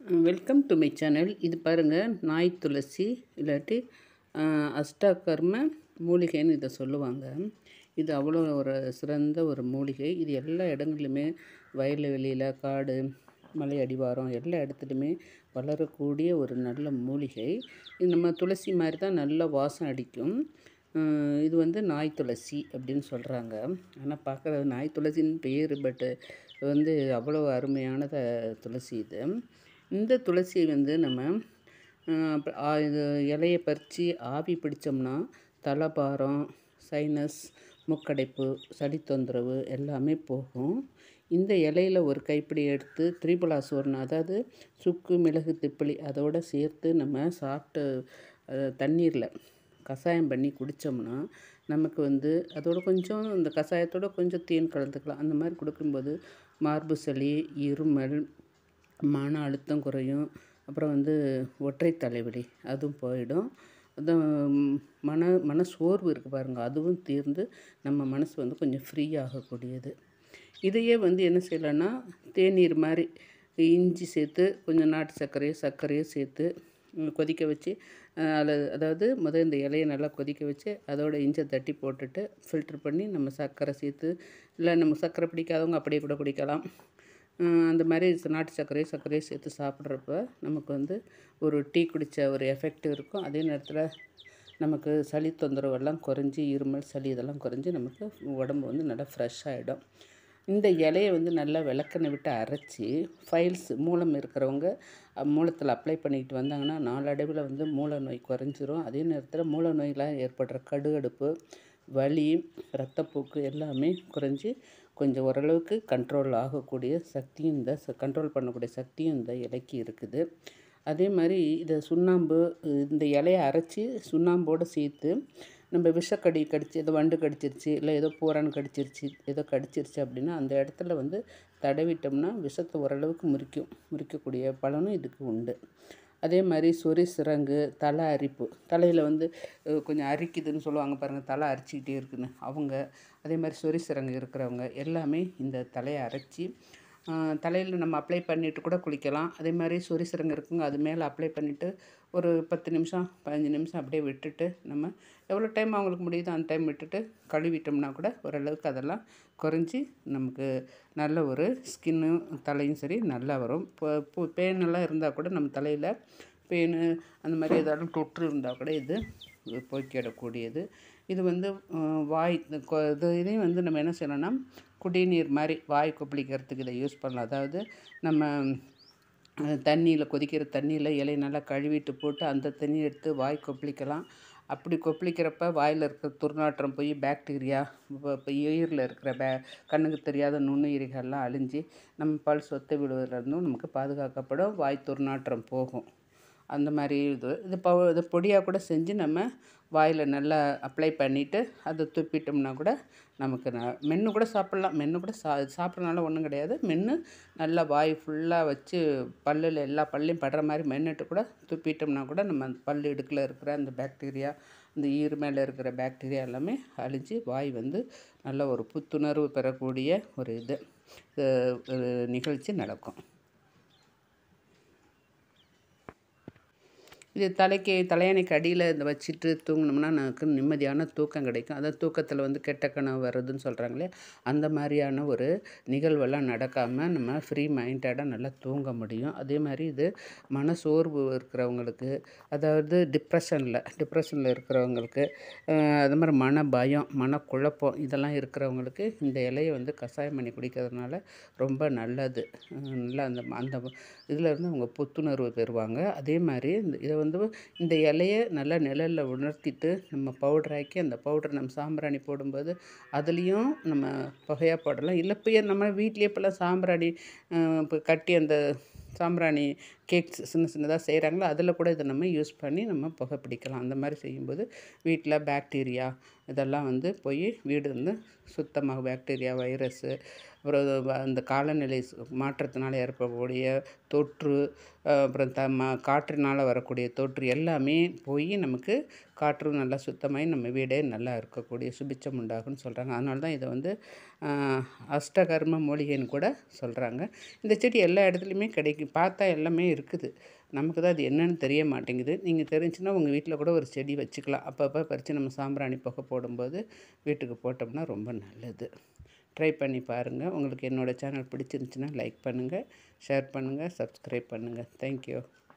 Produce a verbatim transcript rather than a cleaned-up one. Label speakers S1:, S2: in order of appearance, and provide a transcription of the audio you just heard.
S1: Welcome to my channel. இது பாருங்கள், நாய் துளசி இல்லாட்டி அஷ்டகர்ம மூலிகைன்னு இதை சொல்லுவாங்க. இது அவ்வளோ ஒரு சிறந்த ஒரு மூலிகை. இது எல்லா இடங்கள்லையுமே வயல் வெளியில், காடு, மலை அடிவாரம் எல்லா இடத்துலையுமே வளரக்கூடிய ஒரு நல்ல மூலிகை. இது நம்ம துளசி மாதிரி தான் நல்ல வாசம் அடிக்கும். இது வந்து நாய் துளசி அப்படின்னு சொல்கிறாங்க. ஆனால் பார்க்குறது நாய் துளசின்னு பேர், பட்டு வந்து அவ்வளோ அருமையானத துளசி இது. இந்த துளசியை வந்து நம்ம இது இலையை பறித்து ஆவி பிடிச்சோம்னா தலைபாரம், சைனஸ், மூக்கடைப்பு, சளி தொந்தரவு எல்லாமே போகும். இந்த இலையில் ஒரு கைப்பிடி எடுத்து திரிபுலாசோர்னு, அதாவது சுக்கு, மிளகு, திப்பிலி அதோடு சேர்த்து நம்ம சாப்பிட்டு தண்ணீரில் கஷாயம் பண்ணி குடித்தோம்னா நமக்கு வந்து அதோட கொஞ்சம் இந்த கஷாயத்தோடு கொஞ்சம் தேன் கலந்துக்கலாம். அந்த மாதிரி கொடுக்கும்போது மார்பு சளி, இருமல், மன அழுத்தம் குறையும். அப்புறம் வந்து ஒற்றை தலைவலி அதுவும் போயிடும். அதுவும் மன மன சோர்வு இருக்குது பாருங்கள், அதுவும் தீர்ந்து நம்ம மனசு வந்து கொஞ்சம் ஃப்ரீ ஆகக்கூடியது. இதையே வந்து என்ன செய்யலான்னா, தேநீர் மாதிரி இஞ்சி சேர்த்து கொஞ்சம் நாட்டு சர்க்கரையோ சர்க்கரையோ சேர்த்து கொதிக்க வச்சு, அதில் அதாவது முதல் இந்த இலையை நல்லா கொதிக்க வச்சு அதோட இஞ்சை தட்டி போட்டுட்டு ஃபில்ட்ரு பண்ணி நம்ம சர்க்கரை சேர்த்து, இல்லை நம்ம சர்க்கரை பிடிக்காதவங்க அப்படியே கூட குடிக்கலாம். அந்த மாதிரி நாட்டு சர்க்கரையோ சர்க்கரையோ சேர்த்து சாப்பிட்றப்ப நமக்கு வந்து ஒரு டீ குடித்த ஒரு எஃபெக்ட் இருக்கும். அதே நேரத்தில் நமக்கு சளி தொந்தரவெல்லாம் குறைஞ்சி, இருமல், சளி இதெல்லாம் குறைஞ்சி நமக்கு உடம்பு வந்து நல்லா ஃப்ரெஷ் ஆகிடும். இந்த இலையை வந்து நல்லா விளக்கெண்ணெய் விட்டு அரைச்சி ஃபைல்ஸ் மூலம் இருக்கிறவங்க மூலத்தில் அப்ளை பண்ணிக்கிட்டு வந்தாங்கன்னா நாளடைவில் வந்து மூல நோய் குறைஞ்சிரும். அதே நேரத்தில் மூல நோயெலாம் ஏற்படுற கடுகடுப்பு, வலி, இரத்தப்போக்கு எல்லாமே குறைஞ்சி கொஞ்சம் ஓரளவுக்கு கண்ட்ரோல் ஆகக்கூடிய சக்தியும் இந்த கண்ட்ரோல் பண்ணக்கூடிய சக்தியும் இந்த இலைக்கு இருக்குது. அதே மாதிரி இதை சுண்ணாம்பு, இந்த இலையை அரைச்சி சுண்ணாம்போடு சேர்த்து நம்ம விஷக்கடி கடிச்சு, ஏதோ வண்டு கடிச்சிருச்சு, இல்லை ஏதோ பூரான் கடிச்சிருச்சு, ஏதோ கடிச்சிருச்சு அப்படின்னா அந்த இடத்துல வந்து தடவிட்டோம்னா விஷத்தை ஓரளவுக்கு முறிக்கும் முறிக்கக்கூடிய பலனும் இதுக்கு உண்டு. அதே மாதிரி சொறி சிரங்கு, தலை அரிப்பு, தலையில் வந்து கொஞ்சம் அரிக்குதுன்னு சொல்லுவாங்க பாருங்கள், தலை அரிச்சிக்கிட்டே இருக்குன்னு அவங்க, அதே மாதிரி சொறி சிரங்கு இருக்கிறவங்க எல்லாமே இந்த தலையை அரைச்சி தலையில் நம்ம அப்ளை பண்ணிவிட்டு கூட குளிக்கலாம். அதே மாதிரி சொறி சிரங்கு இருக்குங்க, அது மேலே அப்ளை பண்ணிவிட்டு ஒரு பத்து நிமிஷம் பதினஞ்சு நிமிஷம் அப்படியே விட்டுட்டு நம்ம எவ்வளோ டைம் அவங்களுக்கு முடியுதோ அந்த டைம் விட்டுட்டு கழுவிட்டோம்னா கூட ஓரளவுக்கு அதெல்லாம் குறைஞ்சி நமக்கு நல்ல ஒரு ஸ்கின்னு தலையும் சரி நல்லா வரும். இப்போ பேனெல்லாம் இருந்தால் கூட நம்ம தலையில் பேனு அந்த மாதிரி ஏதாவது தொற்று இருந்தால் கூட இது போக்கிடக்கூடியது. இது வந்து வாய் இது இதையும் வந்து நம்ம என்ன செய்யணும்னா குடிநீர் மாதிரி வாய் கொப்பளிக்கிறதுக்கு இதை யூஸ் பண்ணலாம். அதாவது நம்ம தண்ணியில் கொதிக்கிற தண்ணியில் இலையை நல்லா கழுவிட்டு போட்டு அந்த தண்ணியை எடுத்து வாய் கொப்பளிக்கலாம். அப்படி கொப்பளிக்கிறப்ப வாயில் இருக்கிற துர்நாற்றம் போய் பாக்டீரியா, இப்போ ஈரில் இருக்கிற பே கண்ணுக்கு தெரியாத நுண்ணுயிரிகள்லாம் அழிஞ்சு நம்ம பல் சொத்தை விடுவதிலிருந்தும் நமக்கு பாதுகாக்கப்படும். வாய் துர்நாற்றம் போகும். அந்த மாதிரி இது இது ப இது பொடியாக கூட செஞ்சு நம்ம வாயில் நல்லா அப்ளை பண்ணிவிட்டு அதை துப்பிட்டோம்னா கூட நமக்கு ந மென்று கூட சாப்பிட்லாம். மென்று கூட சா சாப்பிட்றதுனால ஒன்றும் கிடையாது. மென்று நல்லா வாய் ஃபுல்லாக வச்சு பல்லில் எல்லா பல்லையும் படுற மாதிரி மென்னுட்டு கூட துப்பிட்டோம்னா கூட நம்ம அந்த பல் இடுக்கில் இருக்கிற அந்த பாக்டீரியா, இந்த ஈர் மேலே இருக்கிற பாக்டீரியா எல்லாமே அழிஞ்சு வாய் வந்து நல்ல ஒரு புத்துணர்வு பெறக்கூடிய ஒரு இது நிகழ்ச்சி நடக்கும். இது தலைக்கு தலையணைக்கு அடியில் இந்த வச்சுட்டு தூங்கினோம்னா நமக்கு நிம்மதியான தூக்கம் கிடைக்கும். அதாவது தூக்கத்தில் வந்து கெட்ட கனவு வருதுன்னு சொல்கிறாங்களே, அந்த மாதிரியான ஒரு நிகழ்வெல்லாம் நடக்காமல் நம்ம ஃப்ரீ மைண்டடாக நல்லா தூங்க முடியும். அதே மாதிரி இது மன சோர்வு இருக்கிறவங்களுக்கு, அதாவது டிப்ரெஷனில் டிப்ரெஷனில் இருக்கிறவங்களுக்கு, அது மாதிரி மன பயம், மனக்குழப்பம் இதெல்லாம் இருக்கிறவங்களுக்கு இந்த இலையை வந்து கஷாயம் பண்ணி குடிக்கிறதுனால ரொம்ப நல்லது. நல்லா அந்த அந்த இதில் இருந்து அவங்க புத்துணர்வு பெறுவாங்க. அதே மாதிரி இந்த இதை வந்து இந்த இலையை நல்லா நிழலில் உணர்த்திட்டு நம்ம பவுடராக்கி அந்த பவுடர் நம்ம சாம்பிராணி போடும்போது அதுலேயும் நம்ம புகையாக போடலாம். இல்லை இப்போ நம்ம வீட்லேயே இப்போல்லாம் சாம்பிராணி இப்போ கட்டி அந்த சாம்பிராணி கேக்ஸ் சின்ன சின்னதாக செய்கிறாங்களோ அதில் கூட இதை நம்ம யூஸ் பண்ணி நம்ம புகை பிடிக்கலாம். அந்த மாதிரி செய்யும்போது வீட்டில் பாக்டீரியா இதெல்லாம் வந்து போய் வீடு வந்து சுத்தமாக பாக்டீரியா, வைரஸ்ஸு, அப்புறம் அந்த காலநிலை மாற்றத்தினால் ஏற்படக்கூடிய தொற்று, அப்புறம் த ம காற்றினால் வரக்கூடிய தொற்று எல்லாமே போய் நமக்கு காற்றும் நல்லா சுத்தமாகி நம்ம வீடே நல்லா இருக்கக்கூடிய சுபிட்சம் உண்டாகும்னு சொல்கிறாங்க. அதனால தான் இதை வந்து அஷ்டகர்ம மூலிகைன்னு கூட சொல்கிறாங்க. இந்த செடி எல்லா இடத்துலையுமே கிடைக்கும். பார்த்தா எல்லாமே இருக்குது. நமக்கு தான் அது என்னன்னு தெரிய மாட்டேங்குது. நீங்கள் தெரிஞ்சுன்னா உங்கள் வீட்டில் கூட ஒரு செடி வச்சுக்கலாம். அப்பப்போ பறித்து நம்ம சாம்பிராணி புகை போடும்போது வீட்டுக்கு போட்டோம்னா ரொம்ப நல்லது. ட்ரை பண்ணி பாருங்கள். உங்களுக்கு என்னோடய சேனல் பிடிச்சிருந்துச்சின்னா லைக் பண்ணுங்கள், ஷேர் பண்ணுங்கள், சப்ஸ்கிரைப் பண்ணுங்கள். தேங்க்யூ.